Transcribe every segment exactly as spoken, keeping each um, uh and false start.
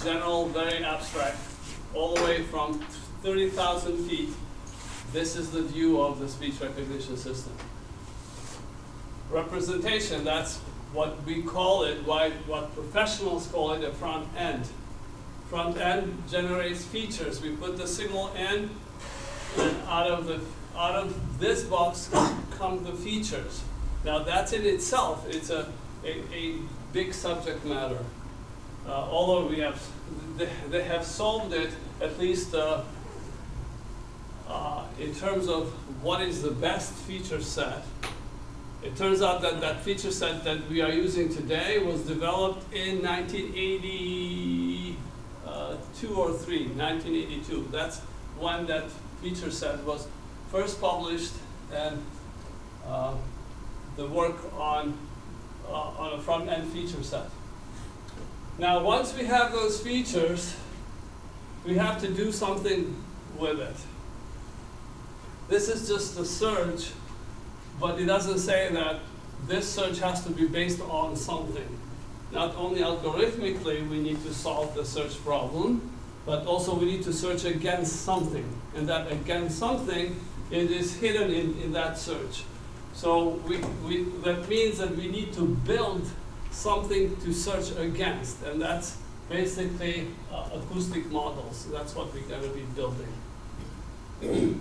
general, very abstract, all the way from thirty thousand feet. This is the view of the speech recognition system. Representation, that's what we call it, why, what professionals call it a front end. Front end generates features. We put the signal in, and out of, the, out of this box come the features. Now that's in itself, it's a, a, a big subject matter. Uh, although we have, they, they have solved it, at least uh, uh, in terms of what is the best feature set. It turns out that that feature set that we are using today was developed in nineteen eighty-two or three, nineteen eighty-two. That's when that feature set was first published, and uh, the work on, uh, on a front-end feature set. Now, once we have those features, we have to do something with it. This is just a search, but it doesn't say that this search has to be based on something. Not only algorithmically we need to solve the search problem, but also we need to search against something. And that against something, it is hidden in, in that search. So we, we, that means that we need to build something to search against, and that's basically uh, acoustic models. That's what we're going to be building.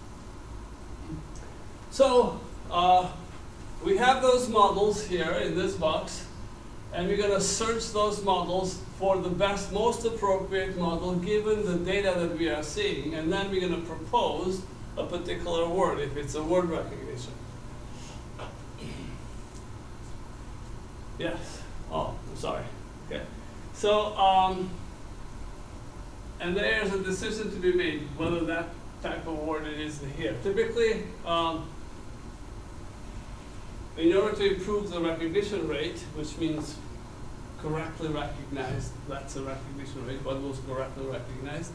So uh, we have those models here in this box, and we're going to search those models for the best, most appropriate model given the data that we are seeing, and then we're going to propose a particular word if it's a word recognition. Yes. Oh, I'm sorry. Okay. So, um, and there's a decision to be made whether that type of word it is here. Typically, um, in order to improve the recognition rate, which means correctly recognized, that's a recognition rate, what was correctly recognized,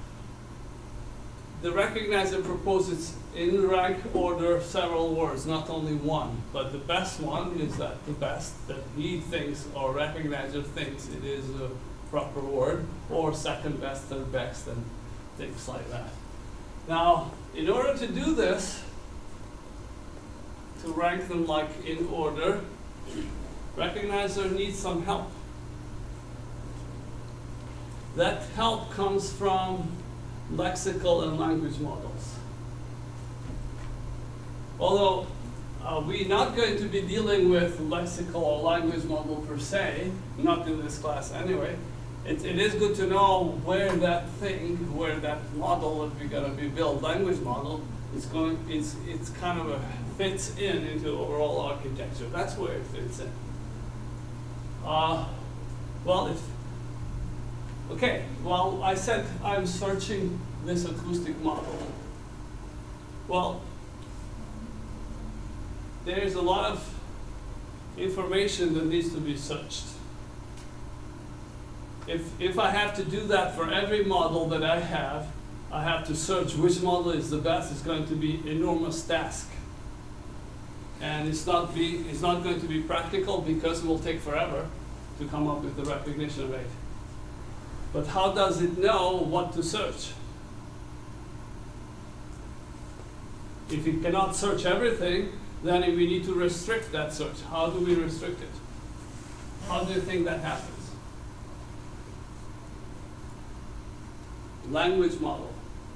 the recognizer proposes in rank order several words, not only one, but the best one is that the best that he thinks or recognizer thinks it is a proper word, or second best, third best, and things like that. Now, in order to do this, to rank them like in order, recognizer needs some help. That help comes from lexical and language models. Although uh, we're not going to be dealing with lexical or language model per se, not in this class anyway, it, it is good to know where that thing, where that model that we're going to be build, language model, is going, it's, it's kind of a, fits in into overall architecture. That's where it fits in. Uh, well, if Okay, well, I said I'm searching this acoustic model. Well, there's a lot of information that needs to be searched. If, if I have to do that for every model that I have, I have to search which model is the best. It's going to be an enormous task. And it's not, be, it's not going to be practical because it will take forever to come up with the recognition rate. But how does it know what to search? If it cannot search everything, then we need to restrict that search. How do we restrict it? How do you think that happens? Language model.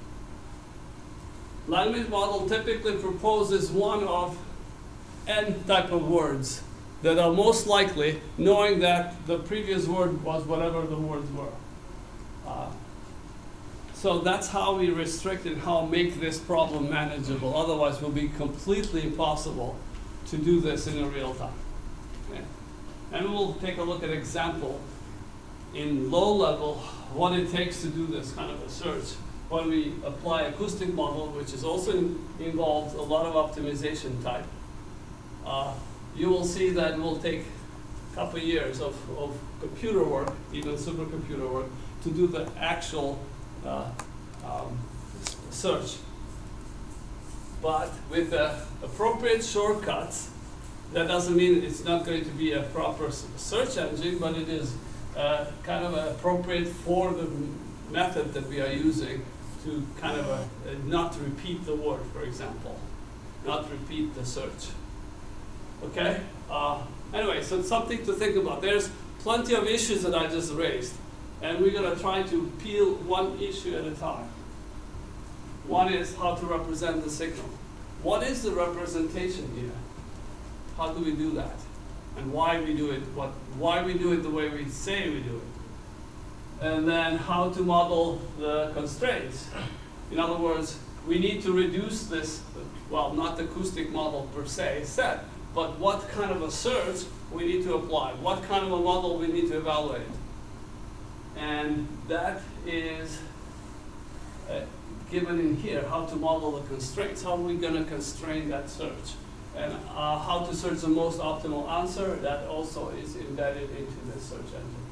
Language model typically proposes one of n type of words that are most likely, knowing that the previous word was whatever the words were. Uh, so that's how we restrict and how make this problem manageable. Otherwise, it will be completely impossible to do this in a real time. Okay? And we'll take a look at example in low level what it takes to do this kind of a search when we apply acoustic model, which is also in, involves a lot of optimization type. Uh, you will see that it will take a couple of years of, of computer work, even supercomputer work, to do the actual uh, um, search. But with the appropriate shortcuts, that doesn't mean it's not going to be a proper search engine, but it is uh, kind of appropriate for the method that we are using to kind of uh, not repeat the word, for example, not repeat the search. Okay? Uh, anyway, so it's something to think about. There's plenty of issues that I just raised, and we're going to try to peel one issue at a time. One is how to represent the signal. What is the representation here? How do we do that? And why we do it, what, why we do it the way we say we do it. And then how to model the constraints. In other words, we need to reduce this, well, not the acoustic model per se set, but what kind of a search we need to apply, what kind of a model we need to evaluate. And that is uh, given in here, how to model the constraints, how are we going to constrain that search. And uh, how to search the most optimal answer, that also is embedded into the search engine.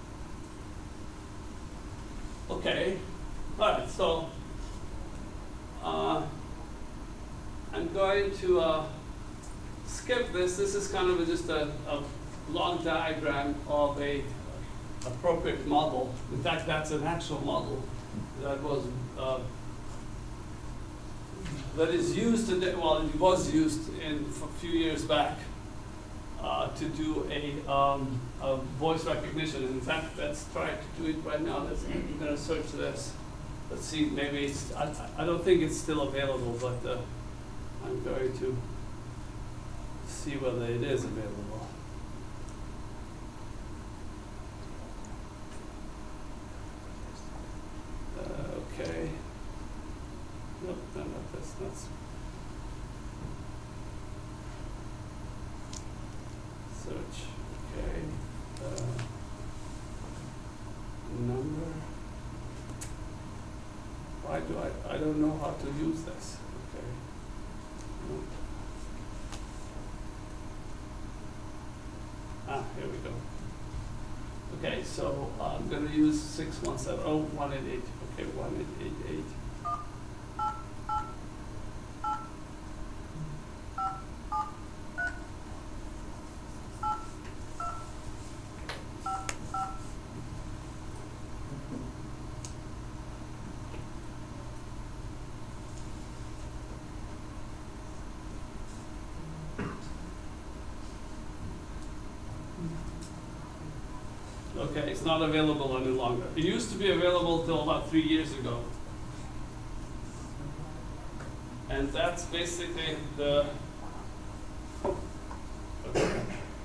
Okay, all right, so uh, I'm going to uh, skip this. This is kind of a, just a, a log diagram of a appropriate model. In fact, that's an actual model that was uh, that is used today. Well, it was used in a few years back uh, to do a, um, a voice recognition. In fact, let's try to do it right now. Let's, I'm going to search this. Let's see. Maybe it's. I, I don't think it's still available, but uh, I'm going to see whether it is available. Uh, okay. Nope, no, no, that's not. Search, okay. Uh, number. Why do I, I don't know how to use this. Okay. Nope. Ah, here we go. Okay, so uh, I'm going to use six one seven, oh, one eight eight. Okay, one eight eight eight. Okay, it's not available any longer. It used to be available till about three years ago. And that's basically the, okay.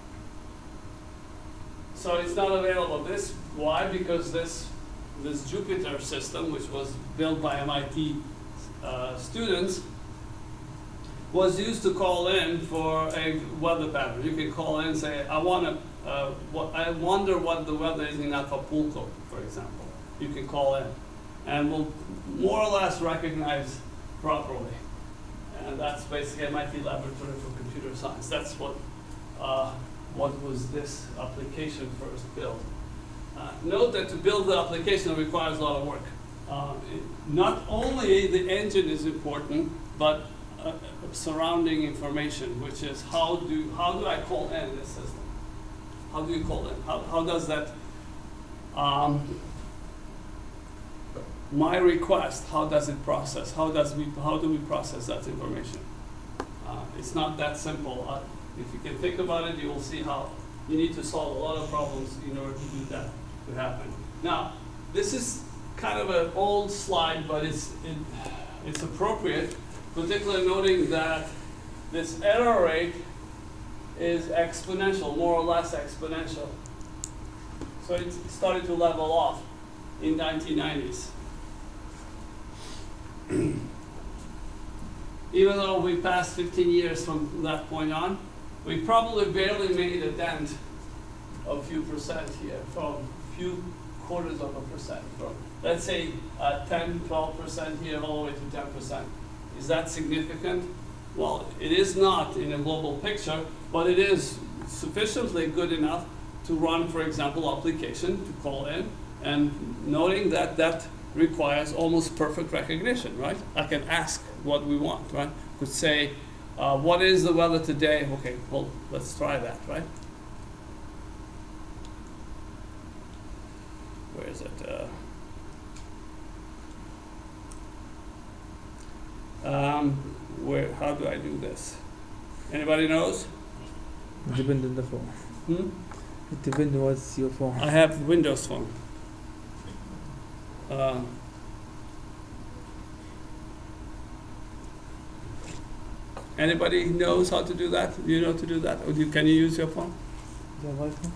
So it's not available. This, why? Because this, this Jupyter system, which was built by M I T uh, students, was used to call in for a weather pattern. You can call in and say, I want to, uh, what, I wonder what the weather is in Acapulco, for example. You can call in, and will more or less recognize properly. And that's basically M I T Laboratory for Computer Science. That's what, uh, what was this application first built. Uh, note that to build the application requires a lot of work. Uh, it, not only the engine is important, but uh, surrounding information, which is how do, how do I call in this system? How do you call in? How, how does that, um, my request, how does it process? How, does we, how do we process that information? Uh, it's not that simple. Uh, if you can think about it, you will see how you need to solve a lot of problems in order to do that to happen. Now, this is kind of an old slide, but it's, it, it's appropriate, particularly noting that this error rate is exponential, more or less exponential. So it started to level off in nineteen nineties. Even though we passed fifteen years from that point on, we probably barely made a dent of a few percent here, from a few quarters of a percent, from let's say uh, ten, twelve percent here all the way to ten percent. Is that significant? Well, it is not in a global picture, but it is sufficiently good enough to run, for example, application to call in, and noting that that requires almost perfect recognition, right? I can ask what we want, right? Could say, uh, what is the weather today? Okay, well, let's try that, right? where is it? Uh, um, where? How do I do this? Anybody knows? Depends on the phone. Hmm? It depends what's your phone. I have Windows Phone. Uh, anybody knows how to do that? You know to do that? Or do you, can you use your phone? Your Wi-Fi?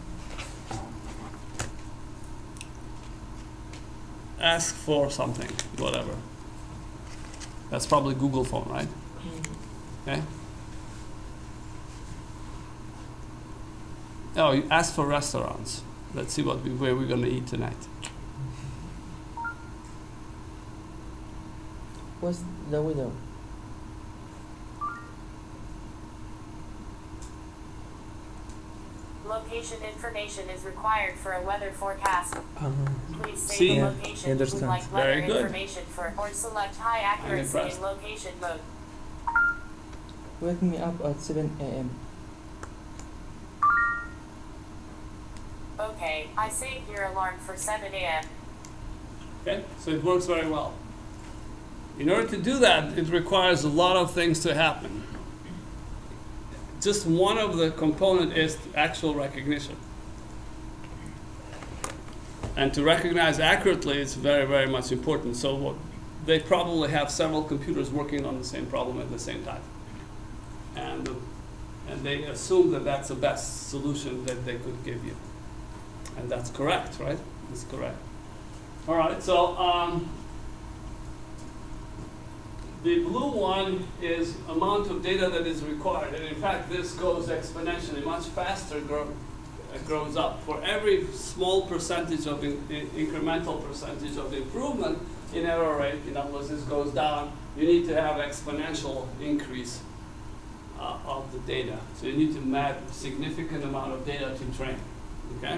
Ask for something, whatever. That's probably Google phone, right? Okay. Oh, you ask for restaurants. Let's see what we, where we're going to eat tonight. What's the window? Location information is required for a weather forecast. Um, Please say See? the Yeah, location you would understand. like weather Very good. information for, or select high accuracy impressed. in location mode. wake me up at seven A M Okay, I saved your alarm for seven A M Okay, so it works very well. In order to do that, it requires a lot of things to happen. Just one of the component is actual recognition. And to recognize accurately is very, very much important. So what, they probably have several computers working on the same problem at the same time. And, and they assume that that's the best solution that they could give you. And that's correct, right? That's correct. All right, so um, the blue one is amount of data that is required. And in fact, this goes exponentially, much faster grow, uh, grows up. For every small percentage of in, in, incremental percentage of improvement in error rate, in other words, this goes down, you need to have exponential increase uh, of the data. So you need to add a significant amount of data to train, okay?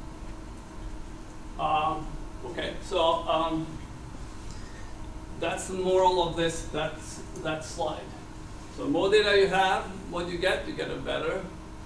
Um, okay, so um, that's the moral of this, that's, that slide. So more data you have, what you get, you get a better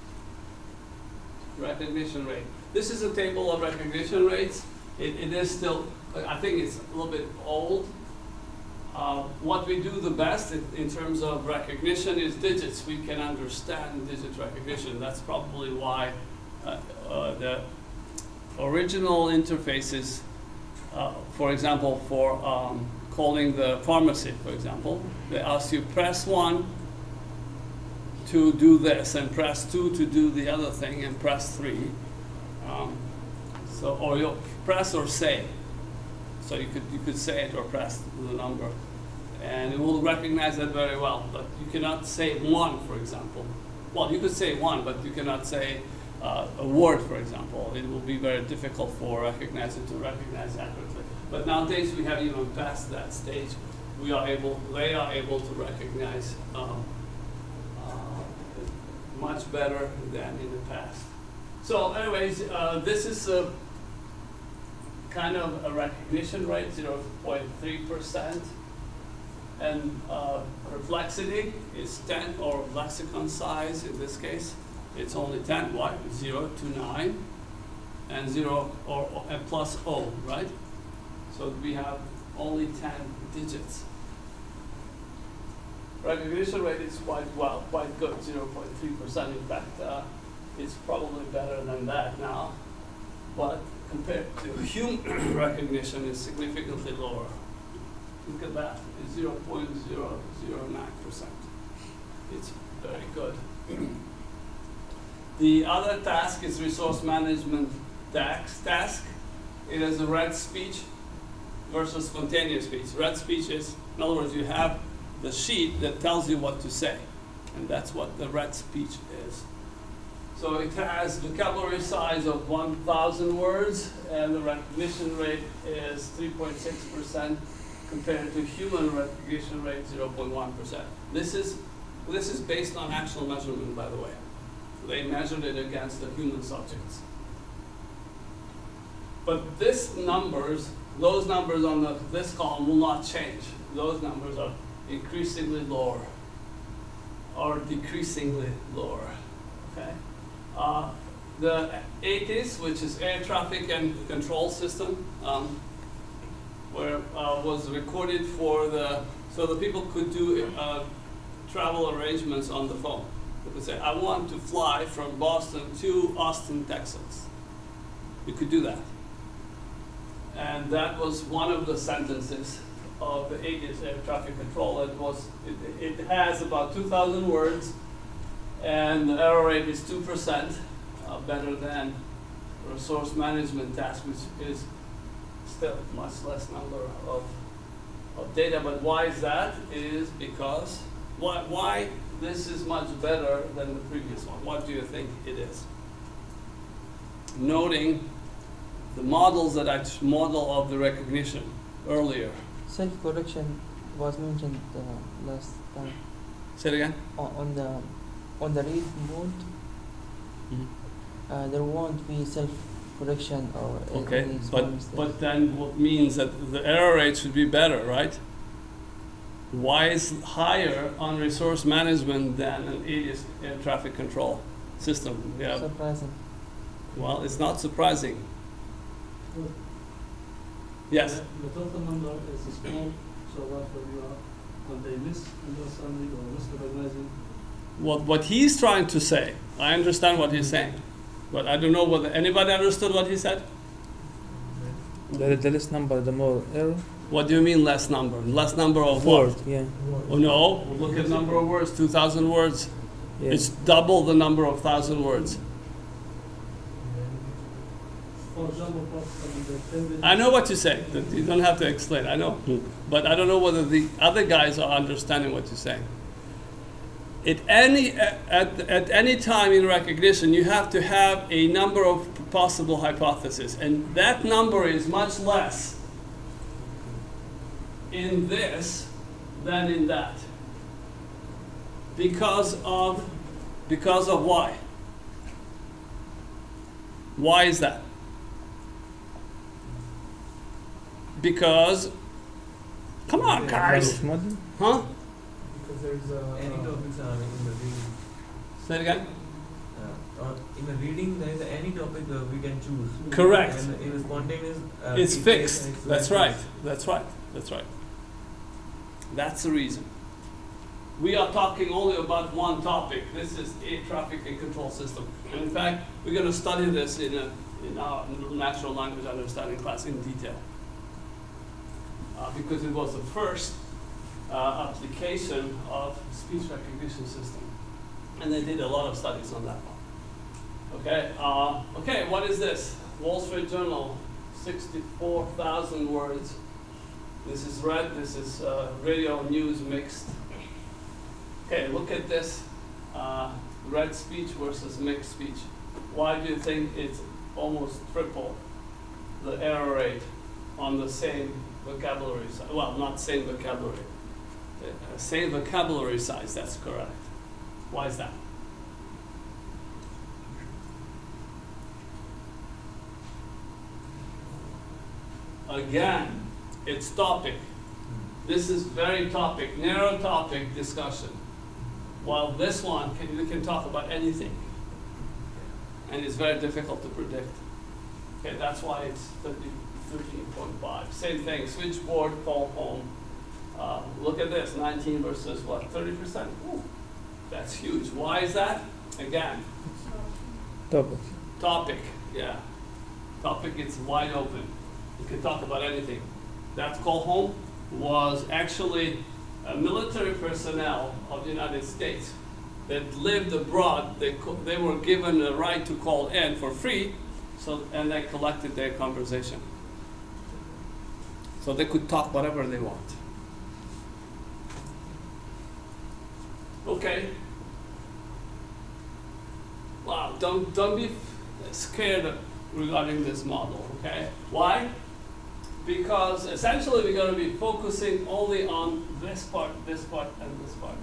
recognition rate. This is a table of recognition rates. It, it is still, I think it's a little bit old. Uh, what we do the best in, in terms of recognition is digits. We can understand digit recognition. That's probably why uh, uh, the original interfaces, uh, for example, for um, calling the pharmacy, for example, they ask you press one to do this, and press two to do the other thing, and press three. Um, so, or you press or say. So you could you could say it or press the number, and it will recognize that very well. But you cannot say one, for example. Well, you could say one, but you cannot say uh, a word, for example. It will be very difficult for recognizer to recognize accurately. But nowadays we have even past that stage. We are able, they are able to recognize um, uh, much better than in the past. So, anyways, uh, this is a kind of a recognition rate, zero point three percent. And uh, perplexity is ten, or lexicon size in this case. It's only ten, why? zero to nine, and zero or, or and plus O, right? So we have only ten digits. Recognition rate is quite well, quite good, zero point three percent. In fact, uh, it's probably better than that now. But compared to human recognition, is significantly lower. Look at that, it's zero point zero zero nine percent. It's very good. The other task is resource management task. task. It is a read speech versus spontaneous speech. Read speech is, in other words, you have the sheet that tells you what to say. And that's what the read speech is. So it has vocabulary size of one thousand words, and the recognition rate is three point six percent compared to human recognition rate zero point one percent. This is, this is based on actual measurement, by the way. They measured it against the human subjects. But this numbers, those numbers on the, this column will not change. Those numbers are increasingly lower, or decreasingly lower, okay? Uh, the ATIS, which is Air Traffic and Control System, um, where uh, was recorded for the, so the people could do uh, travel arrangements on the phone. They could say, I want to fly from Boston to Austin, Texas. You could do that. And that was one of the sentences of the ATIS, Air Traffic Control. It was, it, it has about two thousand words, and the error rate is two percent, uh, better than resource management task, which is still much less number of, of data. But why is that? It is because, why, why this is much better than the previous one? What do you think it is? Noting the models that I model of the recognition earlier. Self-correction was mentioned uh, last time. Say it again? On, on the on the read mode, Mm-hmm. uh, there won't be self-correction or a- Okay, any small but, mistakes. but then what means that the error rate should be better, right? Why is higher on resource management than an ATIS, air traffic control system? Yeah. Surprising. Well, it's not surprising. Yes. The total number is small, so therefore you are on the misunderstanding or misrecognizing. What what he's trying to say, I understand what he's saying, but I don't know whether anybody understood what he said. The, the less number, the more error. What do you mean less number? Less number of what? Word, yeah. Oh no! Look at number of words. Two thousand words. yeah. It's double the number of thousand words. For example, for the ten I know what you say. That you don't have to explain. I know, but I don't know whether the other guys are understanding what you're saying. At any at at any time in recognition, you have to have a number of possible hypotheses, and that number is much less in this than in that. Because of because of why? Why is that? Because, come on, guys, Model? huh? because there is a Any topics are in the reading. Say it again. Uh, or in the reading, there is any topic uh, we can choose. Correct. And in the spontaneous, uh, It's it fixed. takes- it's That's like right. this. That's right. That's right. That's the reason. We are talking only about one topic. This is air traffic and control system. And in fact, we're going to study this in, a, in our natural language understanding class in detail. Uh, because it was the first uh, application of speech recognition system. And they did a lot of studies on that one. Okay, uh, okay, what is this? Wall Street Journal, sixty-four thousand words. This is red, this is uh, radio news mixed. Okay, look at this, uh, red speech versus mixed speech. Why do you think it's almost triple the error rate on the same vocabulary size? Well, not same vocabulary. Uh, same vocabulary size, that's correct. Why is that? Again, it's topic. This is very topic, narrow topic discussion. While this one, can, you can talk about anything. And it's very difficult to predict. Okay, that's why it's thirteen point five. Same thing, switchboard, call home. Uh, look at this, nineteen versus what, thirty percent? That's huge. Why is that? Again, Topic. topic, yeah. Topic, it's wide open. You can talk about anything. That call home was actually uh, military personnel of the United States that lived abroad. They, co they were given a right to call in for free, so, and they collected their conversation. So they could talk whatever they want. Okay. Wow, don't, don't be scared regarding this model, okay? Why? Because essentially we're going to be focusing only on this part, this part, and this part.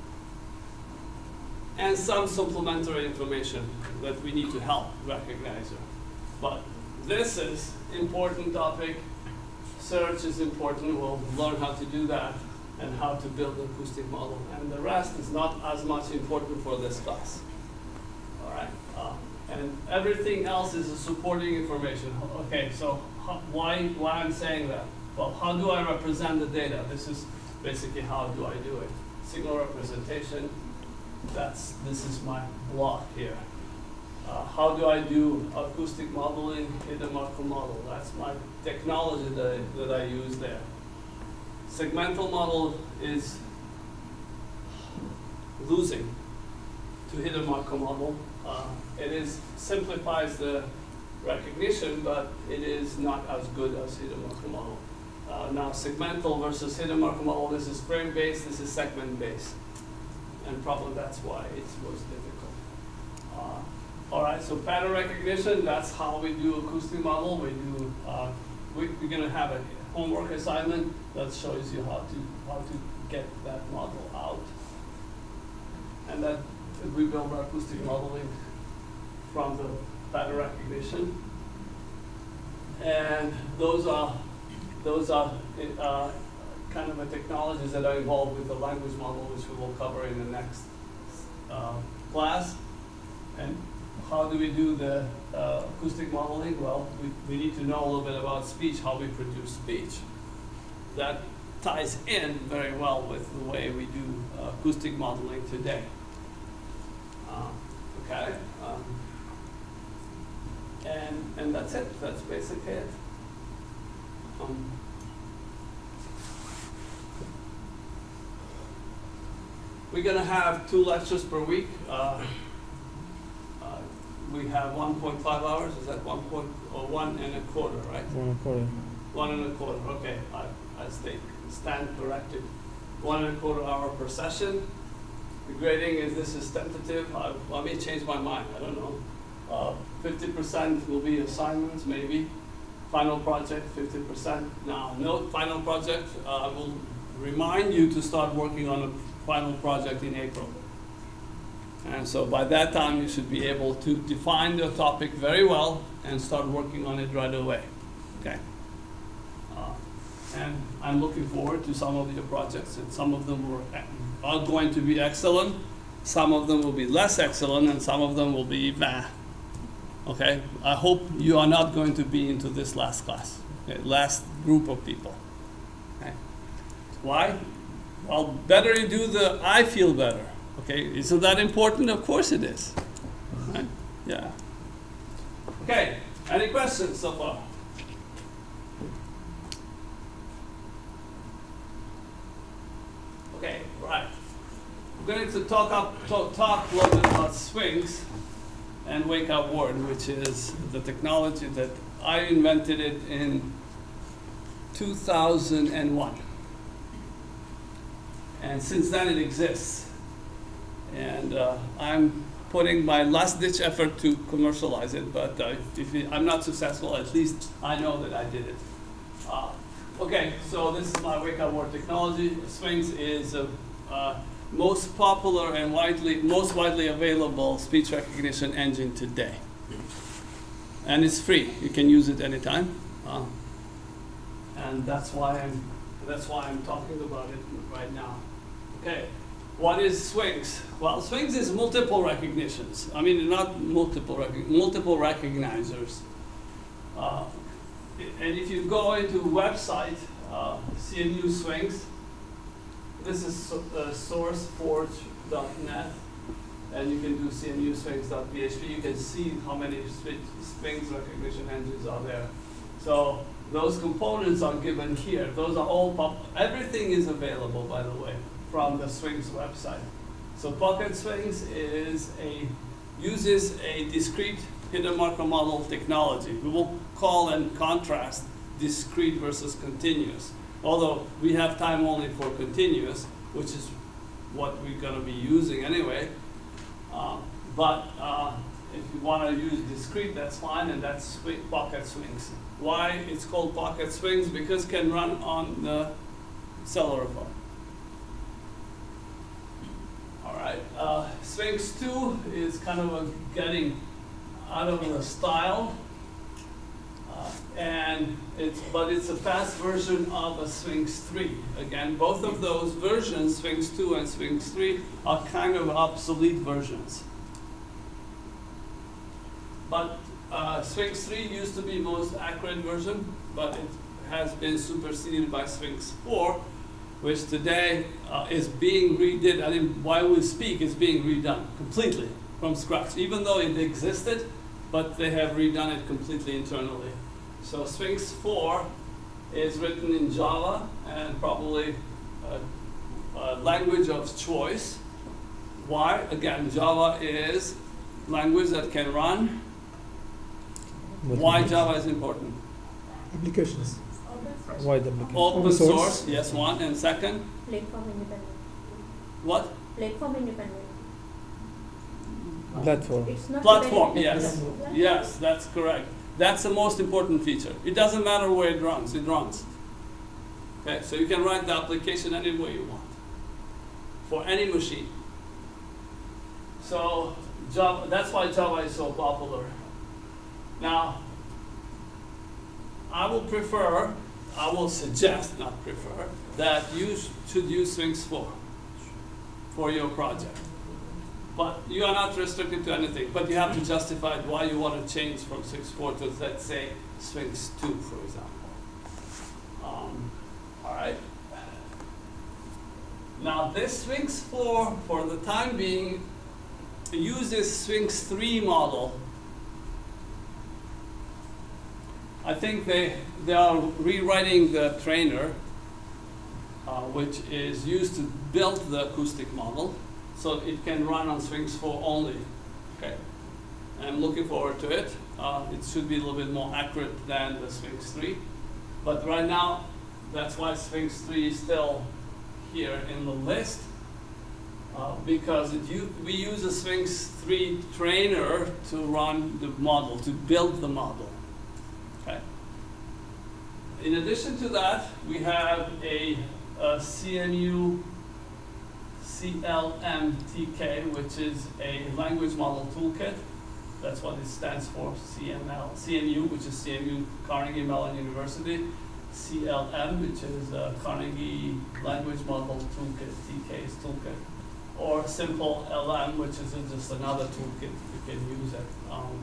And some supplementary information that we need to help recognizer. But this is important topic. Search is important. We'll learn how to do that and how to build an acoustic model. And the rest is not as much important for this class. All right. Uh, and and everything else is a supporting information. Okay, so how, why, why I'm saying that? Well, how do I represent the data? This is basically how do I do it. Signal representation, that's, this is my block here. Uh, how do I do acoustic modeling in the Markov model? That's my technology that I, that I use there. Segmental model is losing to hit a Markov model. Uh, it is simplifies the recognition, but it is not as good as hidden Markov model. Uh, now, segmental versus hidden Markov model, this is frame-based, this is segment-based. And probably that's why it was difficult. Uh, all right, so pattern recognition, that's how we do acoustic model. We do, uh, we, we're gonna have a homework assignment that shows you how to, how to get that model out. And that we build our acoustic modeling from the pattern recognition. And those are, those are uh, kind of a technologies that are involved with the language model, which we will cover in the next uh, class. And how do we do the uh, acoustic modeling? Well, we, we need to know a little bit about speech, how we produce speech. That ties in very well with the way we do uh, acoustic modeling today. Uh, okay, um, and and that's it. That's basically it. Um, we're gonna have two lectures per week. Uh, uh, we have one point five hours. Is that one point or one and a quarter, right? One and a quarter. One and a quarter. Okay, I I stay stand corrected. One and a quarter hour per session. The grading is, this is tentative. I, I may change my mind, I don't know. fifty percent will be assignments, maybe. Final project, fifty percent. Now, note, final project, uh, I will remind you to start working on a final project in April. And so by that time, you should be able to define the topic very well and start working on it right away, okay? Uh, and I'm looking forward to some of your projects, and some of them were are going to be excellent, some of them will be less excellent, and some of them will be meh. Okay, I hope you are not going to be into this last class, okay? Last group of people. Okay. Why? Well, better you do the I feel better. Okay, isn't that important? Of course it is. Right? Yeah. Okay, any questions so far? Okay, right. We're going to talk up, talk, talk a little bit about swings and wake up word, which is the technology that I invented it in two thousand one. And since then it exists. And uh, I'm putting my last ditch effort to commercialize it, but uh, if it, I'm not successful, at least I know that I did it. Uh, okay, so this is my wake up word technology. Swings is a uh, most popular and widely, most widely available speech recognition engine today. And it's free. You can use it anytime. Uh, and that's why I'm, that's why I'm talking about it right now. Okay, what is swings? Well, swings is multiple recognitions. I mean, not multiple, rec multiple recognizers. Uh, and if you go into a website, uh, C M U swings, this is so, uh, sourceforge dot net, and you can do C M U swings dot P H P. You can see how many swings recognition engines are there. So those components are given here. Those are all, pop everything is available, by the way, from the Swings website. So Pocket Swings is a, uses a discrete hidden Markov model technology. We will call and contrast discrete versus continuous. Although we have time only for continuous, which is what we're going to be using anyway. Uh, but uh, if you want to use discrete, that's fine, and that's swing, Pocket Swings. Why it's called Pocket Swings? Because it can run on the cellular phone. All right, uh, Swings two is kind of a getting out of the style. Uh, and it's, but it's a fast version of a Swings three. Again, both of those versions, Swings two and Swings three, are kind of obsolete versions. but uh, Sphinx three used to be most accurate version, but it has been superseded by Sphinx four, which today uh, is being redid. I mean, while we speak, it's being redone completely from scratch, even though it existed, but they have redone it completely internally. So Sphinx four is written in Java and probably a, a language of choice. Why? Again, Java is language that can run. Why Java is important? Applications. Wide applications. Open source, yes, one. And second, Platform independent. what? Platform independent. Platform. It's not Platform, dependent- yes. Platform. Yes, that's correct. That's the most important feature. It doesn't matter where it runs, it runs. Okay, so you can write the application any way you want for any machine. So Java, that's why Java is so popular. Now, I will prefer, I will suggest, not prefer, that you sh should use Sphinx four for your project. But you are not restricted to anything, but you have to justify why you want to change from Sphinx four to, let's say, Sphinx two, for example. Um, all right. Now, this Sphinx four, for the time being, uses Sphinx three model. I think they, they are rewriting the trainer, uh, which is used to build the acoustic model, so it can run on Sphinx four only. Okay, I'm looking forward to it. Uh, it should be a little bit more accurate than the Sphinx three, but right now, that's why Sphinx three is still here in the list, uh, because it u we use a Sphinx three trainer to run the model, to build the model. Okay. In addition to that, we have a, a C M U C L M T K, which is a language model toolkit. That's what it stands for, C M L, C M U, which is C M U Carnegie Mellon University. C L M, which is uh, Carnegie Language Model Toolkit, T K's toolkit. Or simple L M, which is just another toolkit you can use it. Um,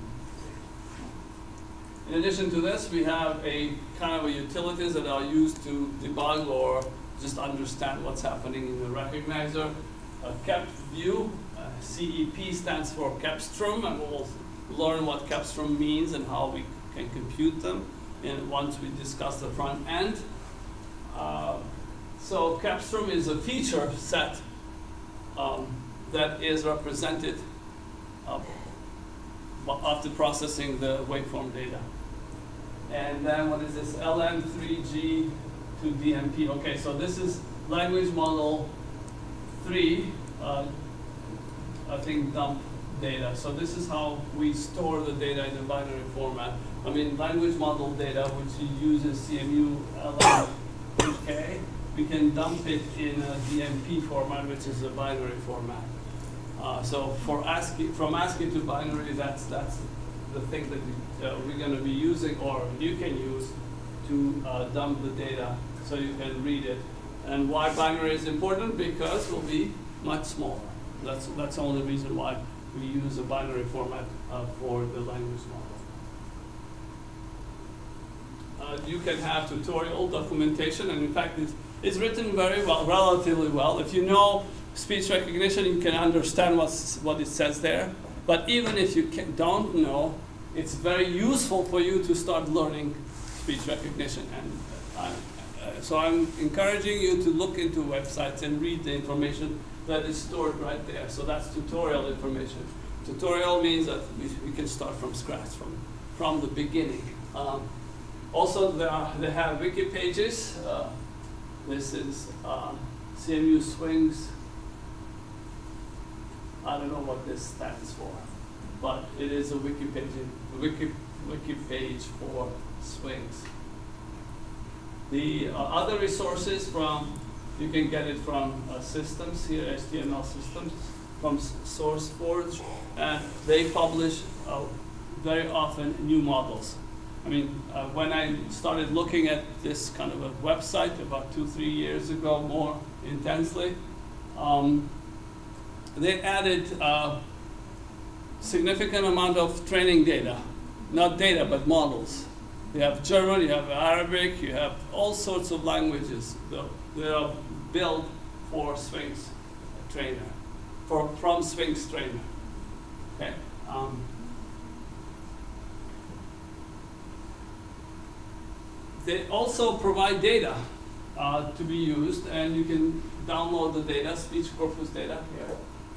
In addition to this, we have a kind of a utilities that are used to debug or just understand what's happening in the recognizer. A kept view, uh, C E P stands for Kepstrom, and we'll learn what Kepstrom means and how we can compute them and once we discuss the front end. Uh, so Kepstrom is a feature set um, that is represented uh, after processing the waveform data. And then what is this? L M three G to D M P. Okay, so this is language model three, uh, I think dump data. So this is how we store the data in a binary format. I mean, language model data, which uses C M U L M three K, we can dump it in a D M P format, which is a binary format. Uh, so for ASCII, from ASCII to binary, that's that's the thing that we, uh, we're going to be using, or you can use to uh, dump the data so you can read it. And why binary is important? Because it will be much smaller. That's that's the only reason why we use a binary format uh, for the language model. Uh, you can have tutorial documentation, and in fact, it's, it's written very well, relatively well. If you know speech recognition, you can understand what's, what it says there. But even if you can, don't know, it's very useful for you to start learning speech recognition. And uh, uh, so I'm encouraging you to look into websites and read the information that is stored right there. So that's tutorial information. Tutorial means that we, we can start from scratch, from, from the beginning. Um, also, there are, they have wiki pages. Uh, this is uh, C M U Swings. I don't know what this stands for, but it is a wiki page, a wiki, wiki page for Swings. The uh, other resources from, you can get it from uh, systems here, H T M L systems, from SourceForge, and they publish uh, very often new models. I mean, uh, when I started looking at this kind of a website about two, three years ago, more intensely, um, they added uh, significant amount of training data. Not data, but models. You have German, you have Arabic, you have all sorts of languages that are built for Sphinx trainer, for, from Sphinx trainer. Okay. Um, they also provide data uh, to be used, and you can download the data, speech corpus data here.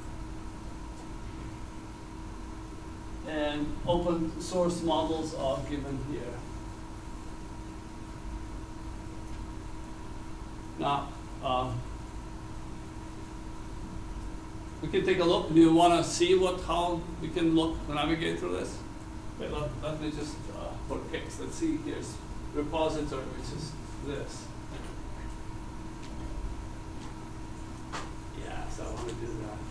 And open source models are given here. Now, uh, we can take a look. Do you want to see what how we can look navigate through this? Wait, let, let me just uh, for kicks. Let's see. Here's repository, which is this. Yeah, so I want to do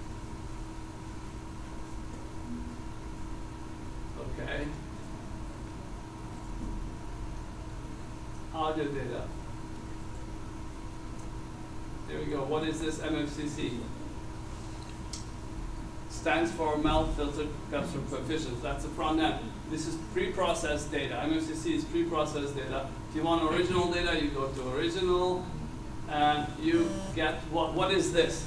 that. Okay. Audio data. There we go. What is this M F C C? Stands for mouth filter capture coefficients. That's the front end. This is pre-processed data. M F C C is pre-processed data. If you want original data, you go to original, and you get what? What is this?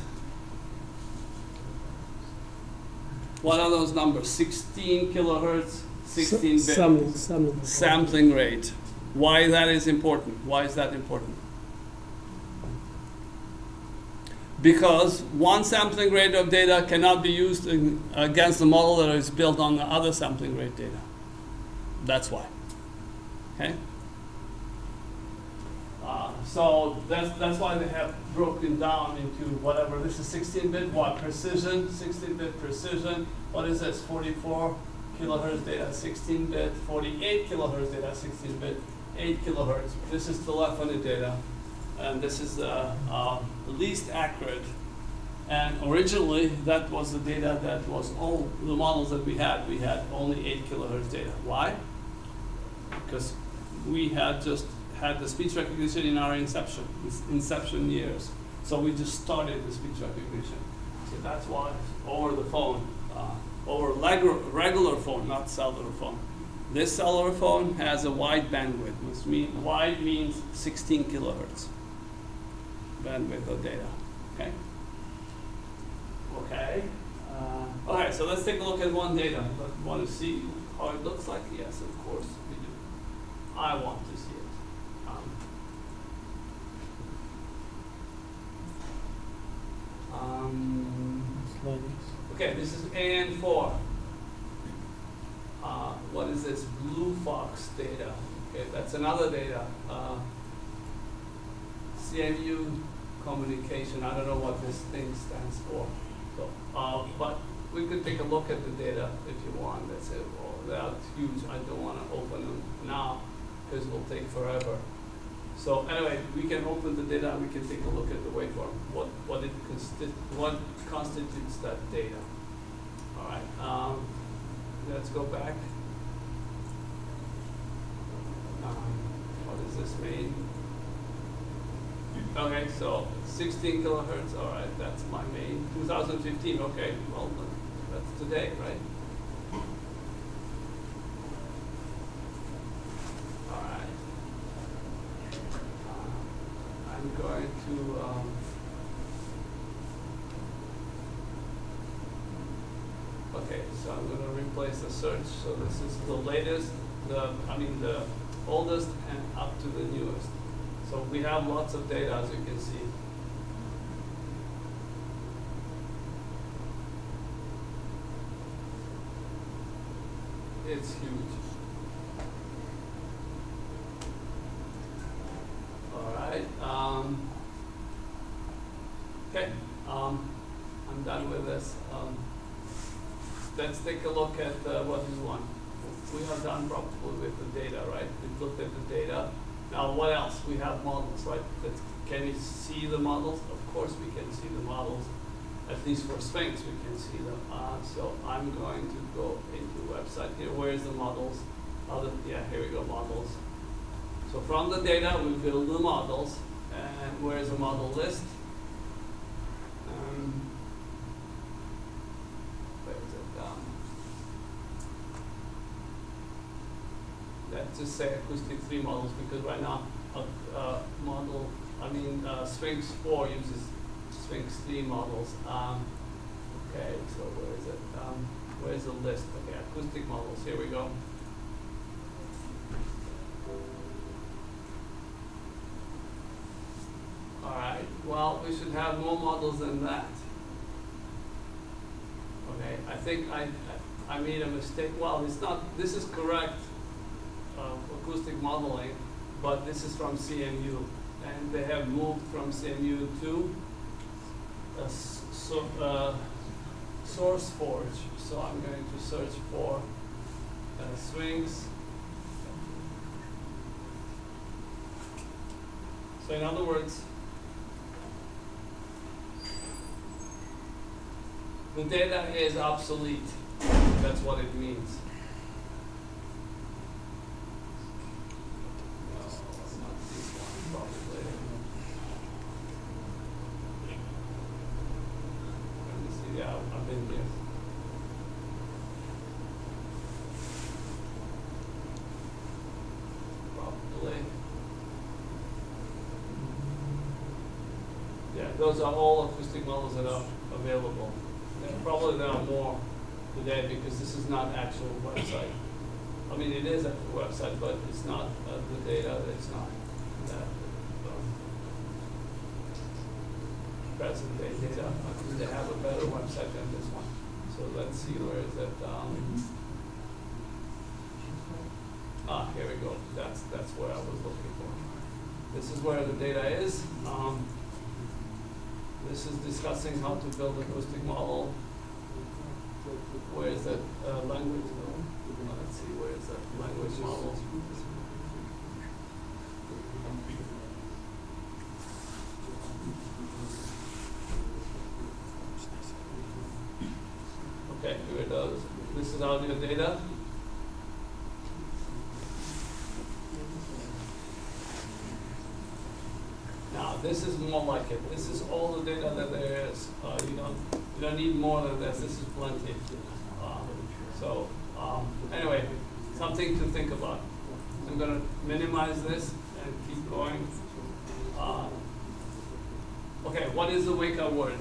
What are those numbers? sixteen kilohertz, sixteen bit. Sampling, sampling. Sampling rate. Why that is important? Why is that important? Because one sampling rate of data cannot be used in, against the model that is built on the other sampling rate data. That's why. Okay. Uh, so that's that's why they have broken down into whatever. This is sixteen bit. What precision? sixteen bit precision. What is this? forty-four kilohertz data, sixteen bit. forty-eight kilohertz data, sixteen bit. eight kilohertz. This is telephony data. And this is the uh, least accurate. And originally, that was the data that was all the models that we had. We had only eight kilohertz data. Why? Because we had just had the speech recognition in our inception, inception years. So we just started the speech recognition. So that's why over the phone, uh, over regular, regular phone, not cellular phone. This cellular phone has a wide bandwidth, which mean wide means sixteen kilohertz. Bandwidth of data. Okay. Okay. Uh, okay. So let's take a look at one data. But want to see how it looks like? Yes, of course we do. I want to see it. Um, um, okay. This is A N four. Uh, what is this? Blue Fox data. Okay, that's another data. Uh, C M U communication. I don't know what this thing stands for. So, uh, but we could take a look at the data if you want. That's it. Well, that's huge. I don't want to open them now because it will take forever. So anyway, we can open the data. We can take a look at the waveform. What what it consti what constitutes that data. All right. Um, let's go back. Um, what is this main? Okay, so sixteen kilohertz, all right, that's my main. two thousand fifteen, okay, well, that's today, right? All right. Uh, I'm going to, um, okay, so I'm going to replace the search. So this is the latest, the, I mean the oldest and up to the newest. So we have lots of data, as you can see. It's huge. All right. Um, okay. Um, I'm done with this. Um, let's take a look at uh, what is one. We have done probably with the data, right? We've looked at the data. Now, what else? We have models, right? That's, can we see the models? Of course we can see the models. At least for Sphinx, we can see them. Uh, so I'm going to go into the website here. Where's the models? Other, yeah, here we go, models. So from the data, we build the models. And where's the model list? Um, where is it? Um, let's just say acoustic three models, because right now, uh, uh, model, I mean, uh, Sphinx four uses Sphinx three models. Um, okay, so where is it? Um, where's the list? Okay, acoustic models, here we go. All right, well, we should have more models than that. Okay, I think I, I made a mistake. Well, it's not, this is correct, uh, acoustic modeling, but this is from C M U. And they have moved from C M U to a so, uh, SourceForge. So I'm going to search for uh, Sphinx. So in other words, the data is obsolete. That's what it means. No, not this one, probably. Let me see. Yeah, I've been here. Probably. Yeah, those are all acoustic models that are available. And probably there are more today because this is not actual website. I mean, it is a website, but it's not uh, the data. It's not that um, present day data. Uh, they have a better website than this one. So let's see, where is it? Um, ah, here we go. That's that's where I was looking for. This is where the data is. Um, This is discussing how to build an acoustic model. Where is that uh, language? Uh, let's see, where is that language model? Okay, here it is. This is audio data. Now, this is more like it. This is all the data that there is. Uh, you don't you don't need more than this. This is plenty. Uh, so um, anyway, something to think about. I'm going to minimize this and keep going. Uh, okay, what is the Weka word?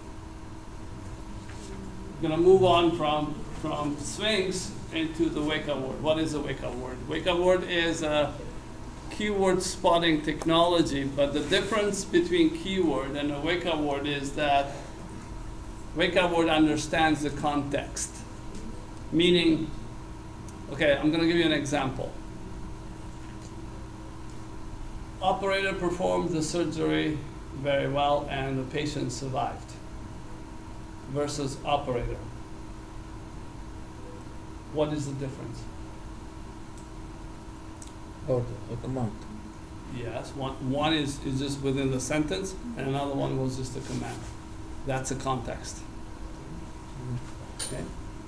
I'm going to move on from from Sphinx into the Weka word. What is the Weka word? Weka word is a keyword spotting technology, but the difference between keyword and a Weka word is that Weka word understands the context. Meaning, okay, I'm going to give you an example. Operator performed the surgery very well and the patient survived versus operator. What is the difference? Order, a command. Yes, one, one is, is just within the sentence, and another one was just a command. That's a context. Okay.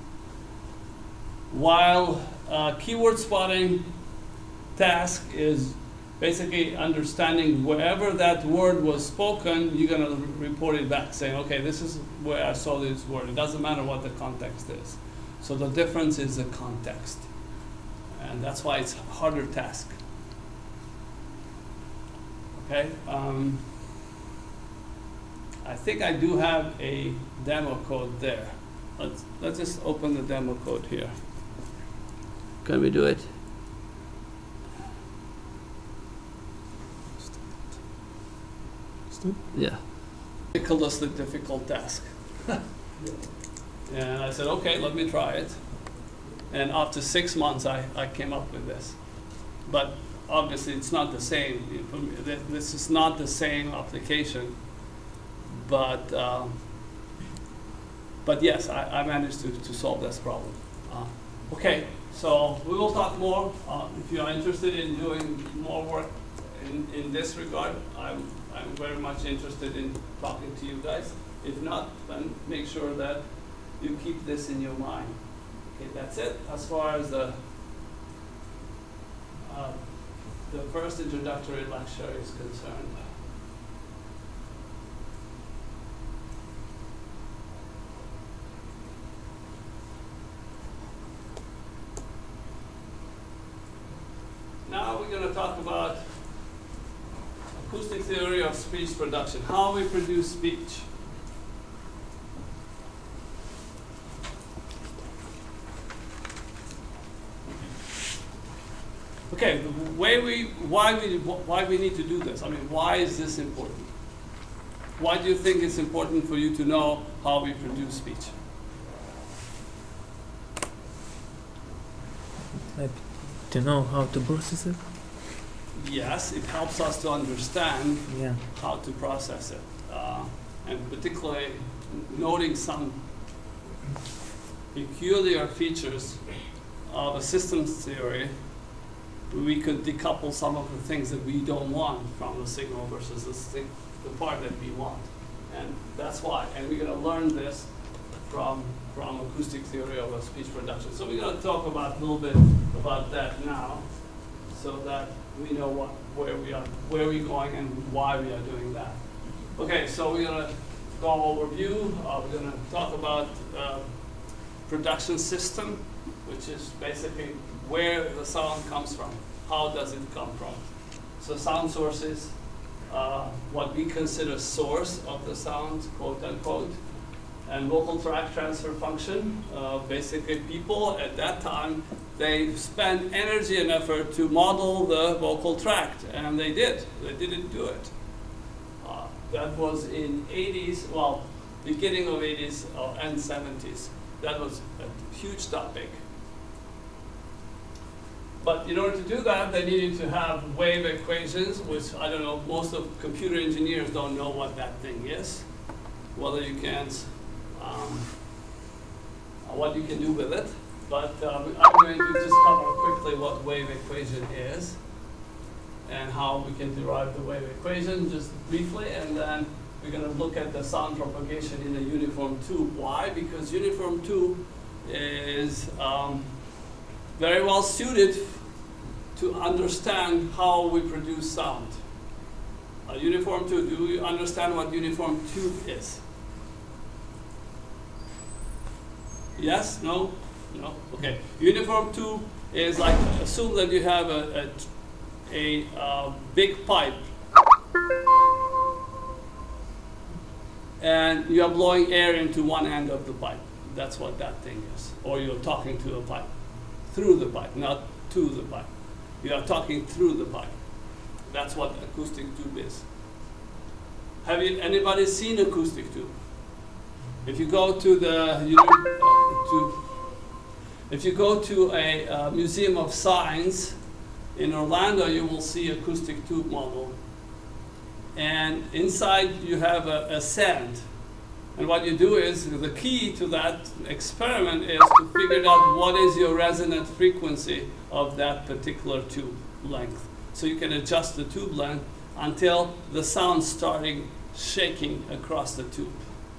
While uh, keyword spotting task is basically understanding wherever that word was spoken, you're going to report it back, saying, okay, this is where I saw this word. It doesn't matter what the context is. So the difference is the context. And that's why it's a harder task. Okay, um, I think I do have a demo code there. Let's let's just open the demo code here. Can we do it? Yeah. Ridiculously difficult task. And I said, okay, let me try it. And after six months, I, I came up with this. But obviously, it's not the same. This is not the same application. But um, but yes, I, I managed to, to solve this problem. Uh, okay, so we will talk more. Uh, if you are interested in doing more work in, in this regard, I'm, I'm very much interested in talking to you guys. If not, then make sure that you keep this in your mind. Okay, that's it as far as the uh, the first introductory lecture is concerned. now we're going to talk about acoustic theory of speech production, how we produce speech. Okay, the way we, why we, why we need to do this? I mean, why is this important? Why do you think it's important for you to know how we produce speech? Like, to know how to process it? Yes, it helps us to understand Yeah. how to process it, uh, and particularly noting some peculiar features of a systems theory. We could decouple some of the things that we don't want from the signal versus the, thing, the part that we want. And that's why. And we're going to learn this from, from acoustic theory of speech production. So we're going to talk about a little bit about that now, so that we know what, where we are, where we're going and why we are doing that. Okay, so we're going to go overview. Uh, we're going to talk about uh, production system, which is basically where the sound comes from. How does it come from? So sound sources, uh, what we consider source of the sound, quote unquote, and vocal tract transfer function. Uh, basically, people at that time, they spent energy and effort to model the vocal tract, and they did. They didn't do it. Uh, that was in eighties, well, beginning of eighties uh, and seventies. That was a huge topic. But in order to do that, they needed to have wave equations, which I don't know, most of computer engineers don't know what that thing is, whether you can, um, what you can do with it. But um, I'm going to just cover quickly what wave equation is and how we can derive the wave equation just briefly, and then we're going to look at the sound propagation in a uniform tube. Why? Because uniform tube is um, very well suited to understand how we produce sound. A uniform tube, do you understand what uniform tube is? Yes? No? No? Okay. Uniform tube is like, assume that you have a, a, a uh, big pipe and you are blowing air into one end of the pipe. That's what that thing is. Or you're talking to a pipe. Through the pipe, not to the pipe. You are talking through the pipe. That's what acoustic tube is. Have you, anybody seen acoustic tube? If you go to the, you know, uh, to, if you go to a uh, Museum of Science in Orlando, you will see acoustic tube model. And inside you have a, a sand. And what you do is, the key to that experiment is to figure out what is your resonant frequency of that particular tube length. So you can adjust the tube length until the sound starting shaking across the tube.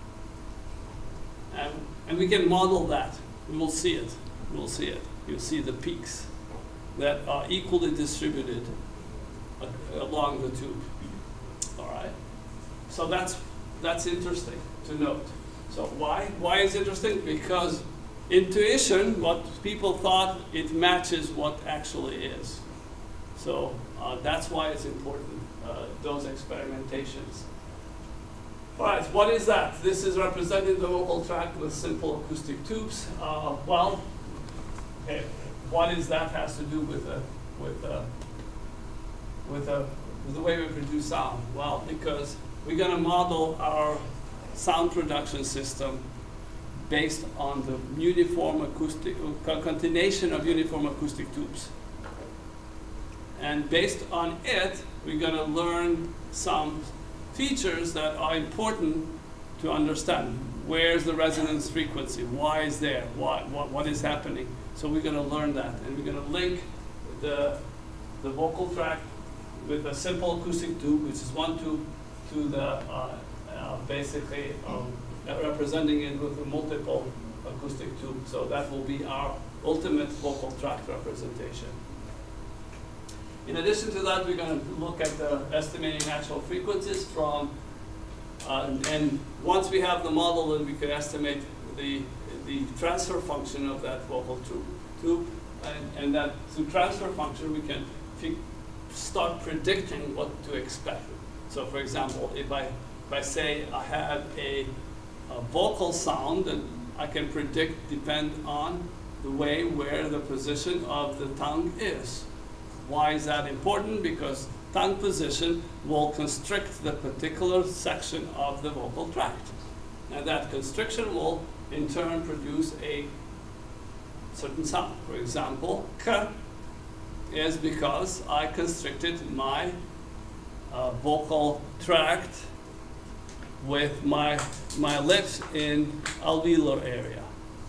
And, and we can model that. We will see it. We will see it. You'll see the peaks that are equally distributed uh, along the tube. All right? So that's, that's interesting to note. So why? Why is it interesting? Because intuition, what people thought, it matches what actually is. So uh, that's why it's important, uh, those experimentations. All right, what is that? This is representing the vocal tract with simple acoustic tubes. Uh, well, okay, what is that has to do with a, with a, with a, with the way we produce sound? Well, because we're going to model our sound production system based on the uniform acoustic, uh, continuation of uniform acoustic tubes. And based on it, we're going to learn some features that are important to understand. Where's the resonance frequency? Why is there? Why, what, what is happening? So we're going to learn that. And we're going to link the, the vocal tract with a simple acoustic tube, which is one tube, to the uh, uh, basically um, representing it with a multiple acoustic tube. So that will be our ultimate vocal tract representation. In addition to that, we're going to look at the estimating natural frequencies from, uh, and, and once we have the model, then we can estimate the, the transfer function of that vocal tube. tube and, and that through transfer function, we can if you start predicting what to expect. So for example, if I, if I say I had a, a vocal sound, and I can predict depend on the way where the position of the tongue is. Why is that important? Because tongue position will constrict the particular section of the vocal tract. And that constriction will in turn produce a certain sound. For example, k is because I constricted my uh, vocal tract with my, my lips in alveolar area.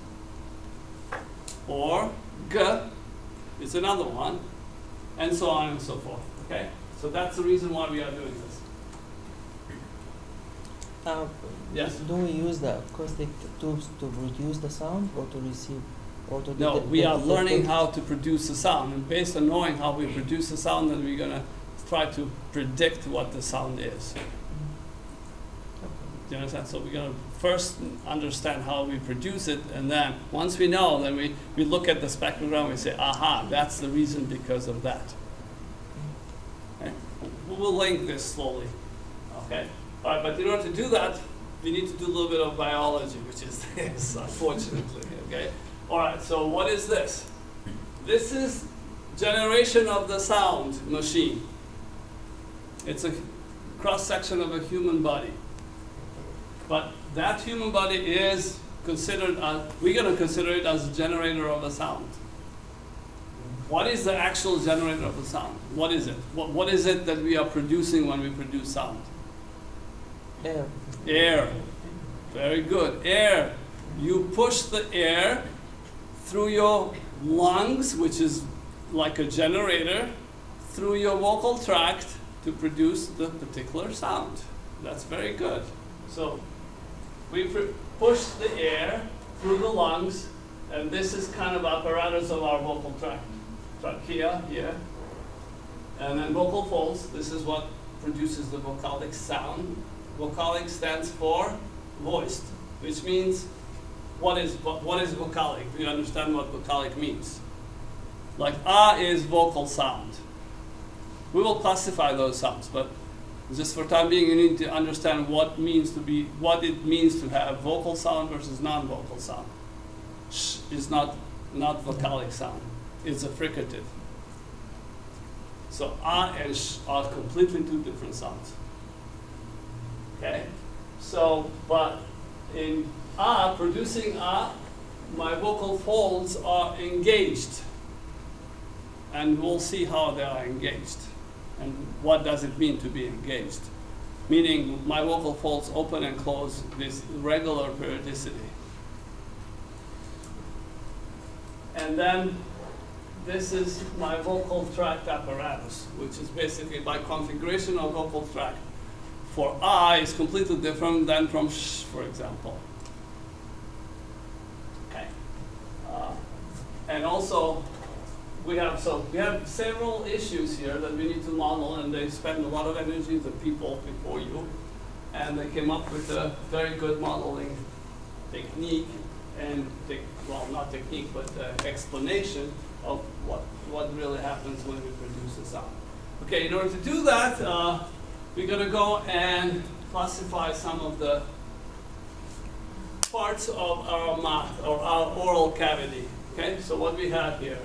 Or g is another one, and so on and so forth, okay? So that's the reason why we are doing this. Uh, Yes? Do we use the acoustic tubes to produce the sound or to receive or to No, detect- we are detect- learning how to produce the sound, and based on knowing how we produce the sound, then we're gonna try to predict what the sound is. Do you understand? So we're gonna first understand how we produce it, and then once we know, then we, we look at the spectrogram and we say, aha, that's the reason because of that. Okay? We'll link this slowly. Okay? All right, but in order to do that, we need to do a little bit of biology, which is this, unfortunately. Okay? All right, so what is this? This is generation of the sound machine. It's a cross-section of a human body. But that human body is considered, uh, we're going to consider it as a generator of a sound. What is the actual generator of a sound? What is it? What, what is it that we are producing when we produce sound? Air. Air. Very good. Air. You push the air through your lungs, which is like a generator, through your vocal tract to produce the particular sound. That's very good. So we push the air through the lungs, and this is kind of apparatus of our vocal tract. Trachea here, and then vocal folds. This is what produces the vocalic sound. Vocalic stands for voiced, which means what is what is vocalic? Do you understand what vocalic means? Like ah is vocal sound. We will classify those sounds, but just for time being, you need to understand what means to be what it means to have vocal sound versus non-vocal sound. Sh is not not vocalic sound. It's a fricative. So ah and sh are completely two different sounds. Okay? So, but in ah, producing ah, my vocal folds are engaged. And we'll see how they are engaged. And what does it mean to be engaged? Meaning my vocal folds open and close this regular periodicity. And then this is my vocal tract apparatus, which is basically my configuration of vocal tract. For ah is completely different than from sh, for example. Okay. Uh, and also, we have so we have several issues here that we need to model, and they spend a lot of energy, the people before you, and they came up with a very good modeling technique and te well, not technique, but uh, explanation of what what really happens when we produce a sound. Okay, in order to do that, uh, we're going to go and classify some of the parts of our mouth or our oral cavity. Okay, so what we have here.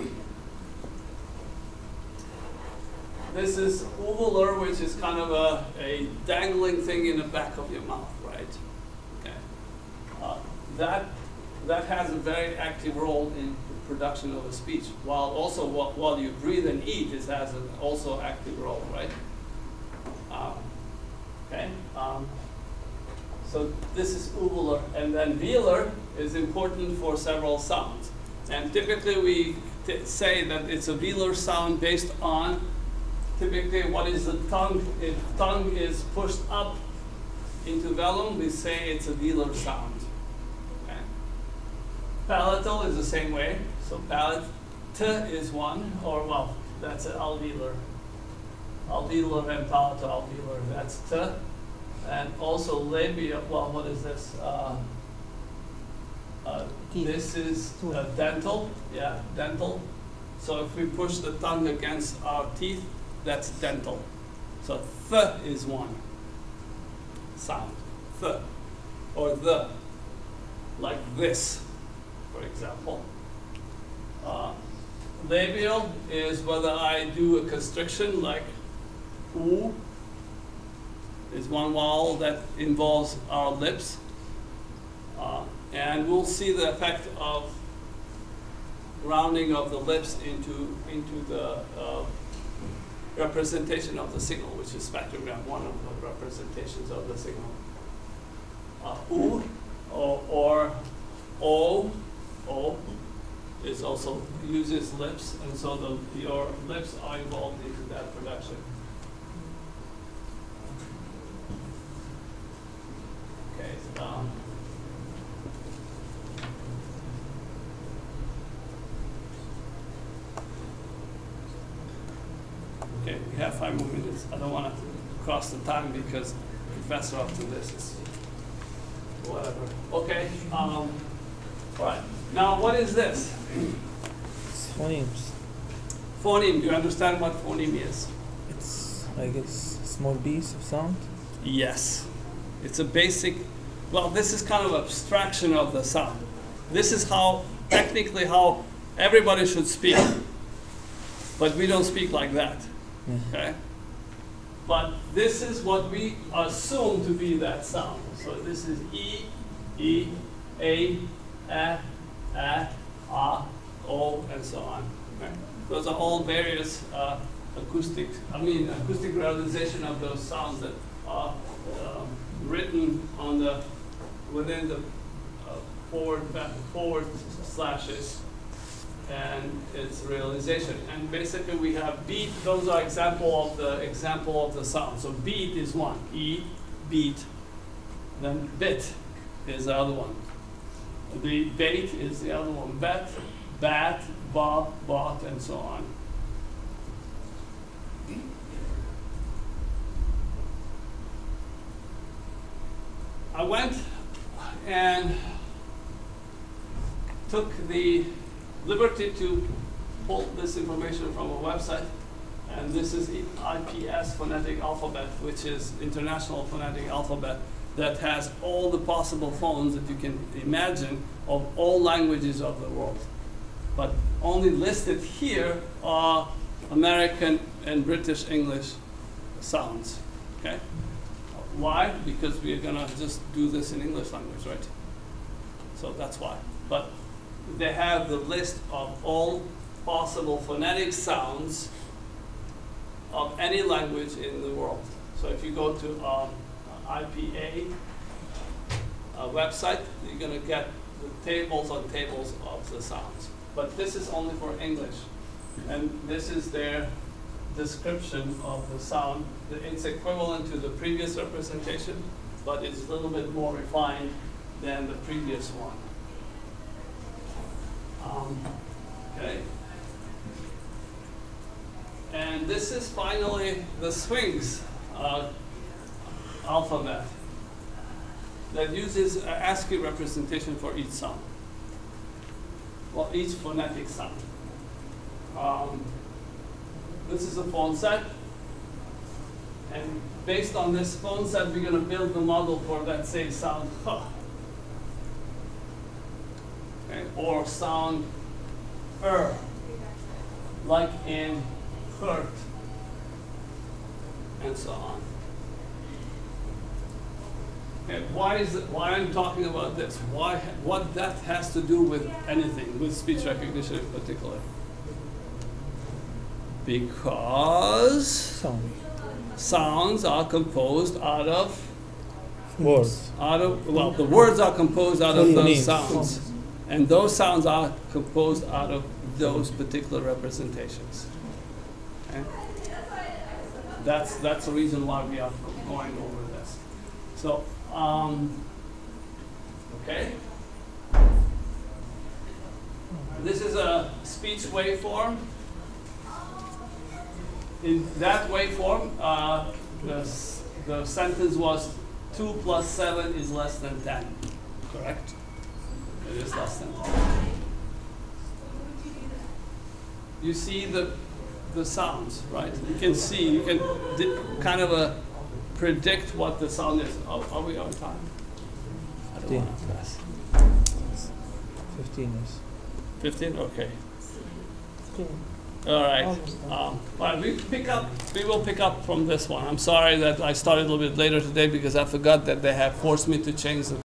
This is uvular, which is kind of a, a dangling thing in the back of your mouth, right? Okay. Uh, that, that has a very active role in the production of a speech, while also while, while you breathe and eat, it has an also active role, right? Um, okay. Um, so this is uvular, and then velar is important for several sounds. And typically we t say that it's a velar sound based on typically what is the tongue. If tongue is pushed up into velum, we say it's a velar sound. Okay. Palatal is the same way. So palat t is one, or well, that's an alveolar. Alveolar and palato-alveolar, that's t. And also labia, well, what is this? Uh, uh, this is uh, dental, yeah, dental. So if we push the tongue against our teeth, that's dental. So th is one sound, th, or the, like this, for example. Uh, labial is whether I do a constriction like oo, is one vowel that involves our lips. Uh, and we'll see the effect of rounding of the lips into, into the uh, representation of the signal, which is spectrogram, one of the representations of the signal. Uh, oo, or, or o, o, is also uses lips, and so the, your lips are involved into that production. Okay, um, okay, we have five more minutes. I don't want to cross the time because professor up to this is whatever. Okay, um, all right. Now, what is this? It's phonemes. Phoneme. Do you understand what phoneme is? It's, I guess, small piece of sound. Yes. It's a basic, well, this is kind of abstraction of the sound. This is how, technically how everybody should speak. But we don't speak like that, Yeah. okay? But this is what we assume to be that sound. So this is E, E, A, A, A, A, O, and so on. Okay? Those are all various uh, acoustic, I mean, acoustic realization of those sounds that are um, written on the, within the uh, forward, back, forward slashes, and its realization. And basically we have beat, those are example of the example of the sound. So beat is one, E, beat. Then bit is the other one. The bait is the other one. Bet, bat, bob, bot, and so on. I went and took the liberty to pull this information from a website, and this is the I P S phonetic alphabet, which is International Phonetic Alphabet, that has all the possible phones that you can imagine of all languages of the world. But only listed here are American and British English sounds, okay? Why? Because we are gonna just do this in English language, right? So that's why. But they have the list of all possible phonetic sounds of any language in the world. So if you go to um, I P A uh, website, you're going to get the tables on tables of the sounds. But this is only for English. And this is their description of the sound. It's equivalent to the previous representation, but it's a little bit more refined than the previous one. Um, okay. And this is finally the Sphinx uh, alphabet that uses an ASCII representation for each sound. Well, each phonetic sound. Um, this is a phone set. And based on this phone set, we're going to build the model for that same sound, huh. Okay, or sound er, like in hurt, and so on. Okay, why is it, why I'm talking about this? Why, what that has to do with anything, with speech recognition in particular? Because Sound. sounds are composed out of Words. out of well, the words are composed out of those Names. sounds, and those sounds are composed out of those particular representations. Okay? That's that's the reason why we are going over this. So, um, okay, this is a speech waveform. In that waveform, uh, the s- the sentence was two plus seven is less than ten. Correct? It is less than ten. you see the, the sounds, right? You can see, you can di- kind of uh, predict what the sound is. Oh, are we on time? I don't Yeah. want to press. Fifteen years. Fifteen, okay. Okay. All right. Almost done. Um, all right, we pick up, we will pick up from this one. I'm sorry that I started a little bit later today because I forgot that they have forced me to change the